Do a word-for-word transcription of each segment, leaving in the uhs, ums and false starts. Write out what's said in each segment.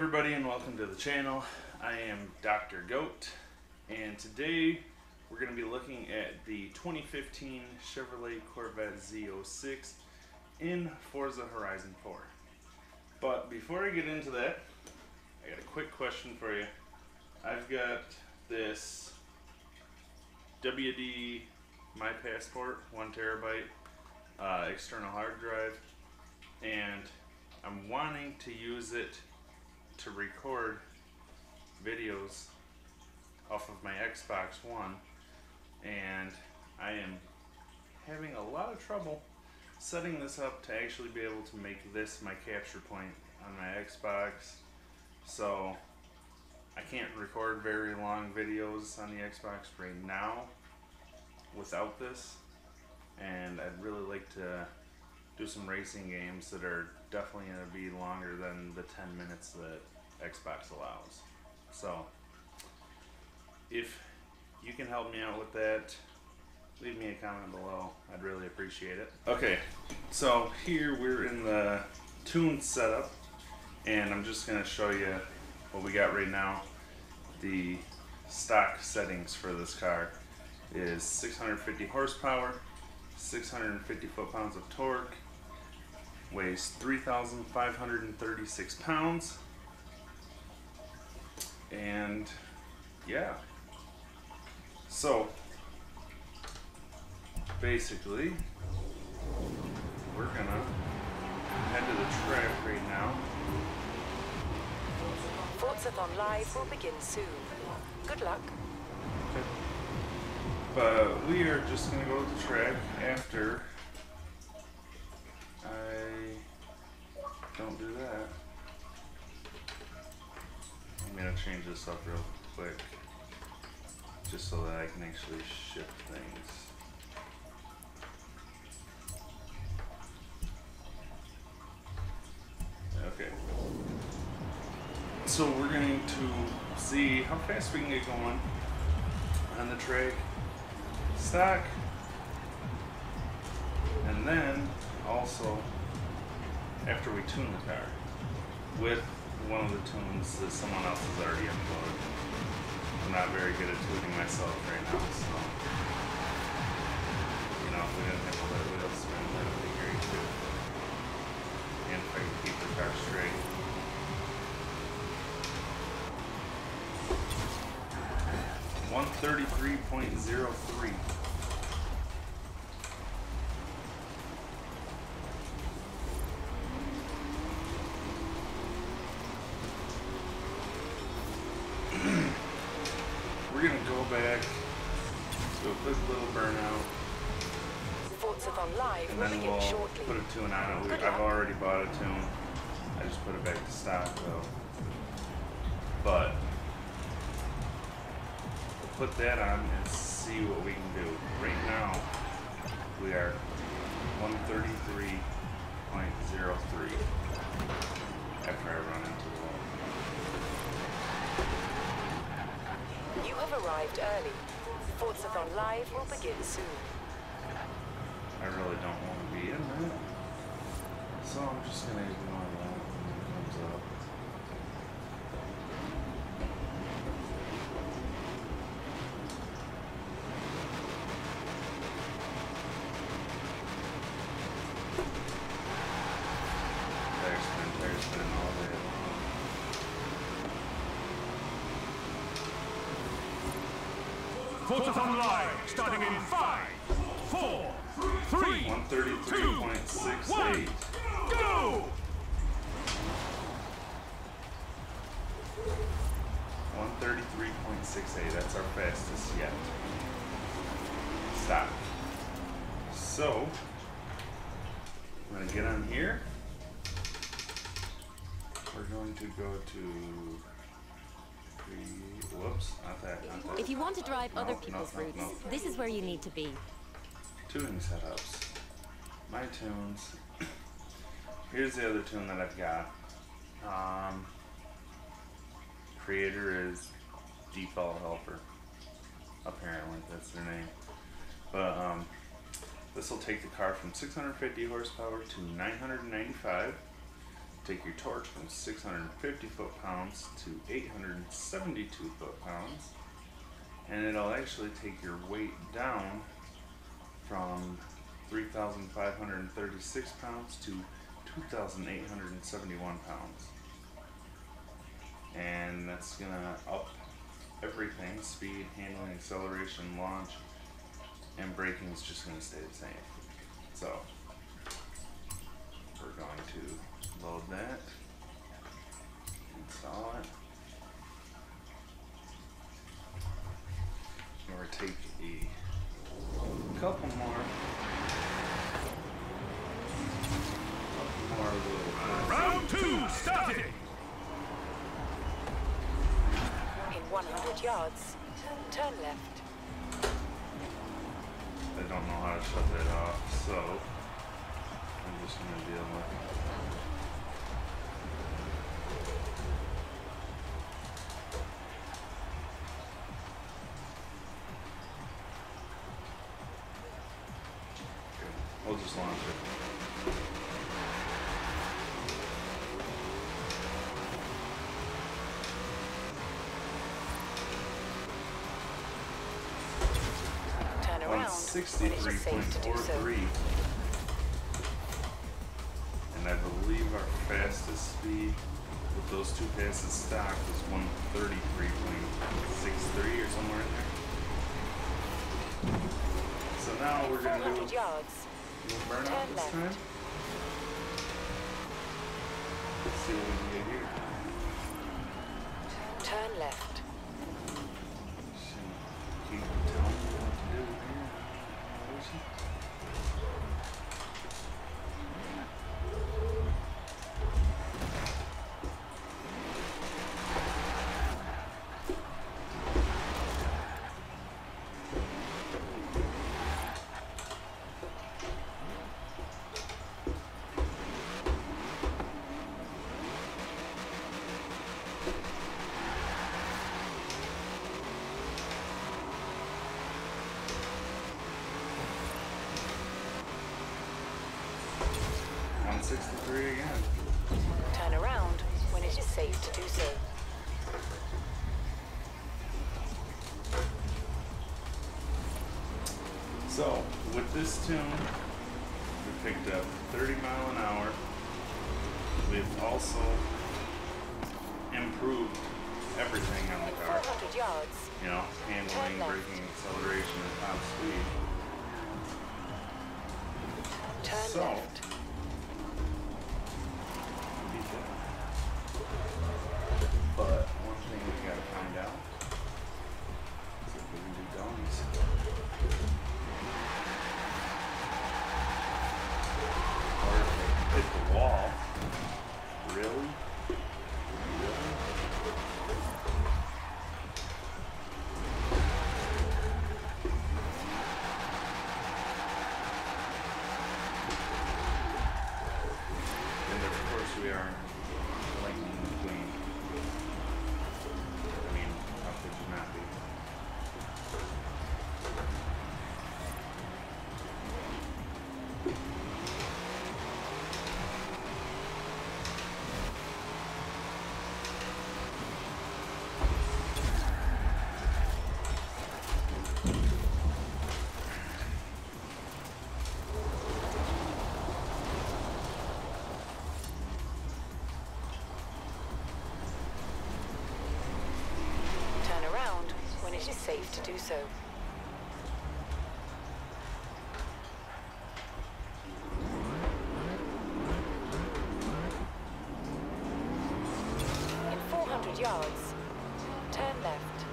everybody, and welcome to the channel. I am Doctor Goat, and today we're going to be looking at the twenty fifteen Chevrolet Corvette Z oh six in Forza Horizon four. But before I get into that, I got a quick question for you. I've got this W D My Passport, one terabyte uh, external hard drive, and I'm wanting to use it to record videos off of my Xbox One, and I am having a lot of trouble setting this up to actually be able to make this my capture point on my Xbox. So I can't record very long videos on the Xbox right now without this, and I'd really like to do some racing games that are definitely going to be longer than the ten minutes that Xbox allows. So if you can help me out with that, leave me a comment below. I'd really appreciate it. Okay, so here we're in the tune setup, and I'm just going to show you what we got right now. The stock settings for this car is six hundred fifty horsepower, six hundred fifty foot-pounds of torque, weighs three thousand five hundred thirty-six pounds, and yeah, so basically we're gonna head to the track right now. Forza Live will begin soon. Good luck. Okay. But we are just gonna go to the track after I don't do that. I'm gonna change this up real quick just so that I can actually shift things. Okay. So we're going to see how fast we can get going on the track, stock, and then also after we tune the car with one of the tunes that someone else has already uploaded. I'm not very good at tuning myself right now, so you know, if we didn't have to let wheels spin, that would be great too. And if I can keep the car straight. one thirty-three point zero three. We're gonna go back to a quick little burnout, and then we'll put a tune on it. We, I've already bought a tune. I just put it back to stock though. But we'll put that on and see what we can do. Right now, we are one thirty-three point zero three after I run into the wall. You have arrived early. Forza Live will begin soon. I really don't want to be in that, so I'm just going to ignore that when it comes up. Tire spin, tire spin all day long. Forza Live, starting in five, four, three, one thirty-three point six eight. go! one thirty-three point six eight, that's our fastest yet. Stop. So, I'm going to get on here. We're going to go to... Whoops, not that, not that. If you want to drive no, other people's no, no, routes, no. this is where you need to be. Tuning setups. My tunes. Here's the other tune that I've got. Um, creator is Default Helper. Apparently, that's their name. But um, this will take the car from six hundred fifty horsepower to nine hundred ninety-five. take your torque from six hundred fifty foot-pounds to eight hundred seventy-two foot-pounds, and it'll actually take your weight down from three thousand five hundred thirty-six pounds to two thousand eight hundred seventy-one pounds. And that's gonna up everything: speed, handling, acceleration, launch, and braking is just gonna stay the same. So we're going to load that, install it, and we're take a couple more, couple more little Round two starting. In one hundred yards, turn left. I don't know how to shut that off, so I'm just going to deal with it. Okay, we'll just launch it. sixty-three point four three, and I believe our fastest speed with those two passes stock was one thirty-three point six three or somewhere in there. So now we're going to do a little burnout this time. Let's see what we can get here. Turn left. Keep telling me what to do here. sixty-three again. Turn around when it is safe to do so. So, with this tune, we picked up thirty mile an hour. We've also improved everything on the car. four hundred yards. You know, handling, braking, acceleration, and top speed. Turn so, left. But one thing we gotta find out is if we can do dummies. Or if they can hit the wall. Really? Really? And of course we are lightning McQueen. I mean, how could you not be? It is safe to do so. In four hundred yards, turn left.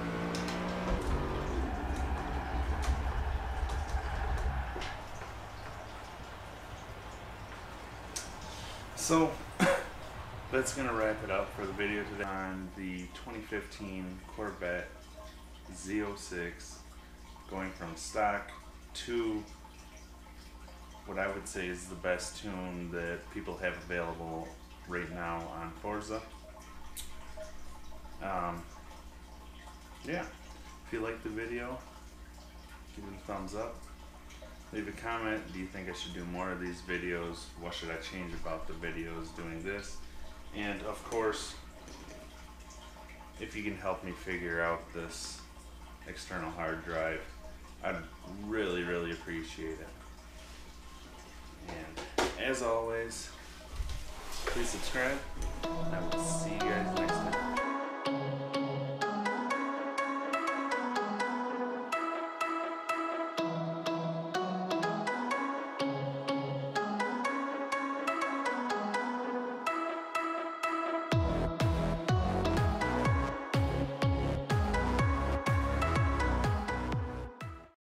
So, that's going to wrap it up for the video today on the twenty fifteen Corvette Z oh six, going from stock to what I would say is the best tune that people have available right now on Forza. Um, yeah, if you like the video, give it a thumbs up. Leave a comment. Do you think I should do more of these videos? What should I change about the videos doing this? And of course, if you can help me figure out this external hard drive, I'd really, really appreciate it. And as always, please subscribe, and I will see you guys next time.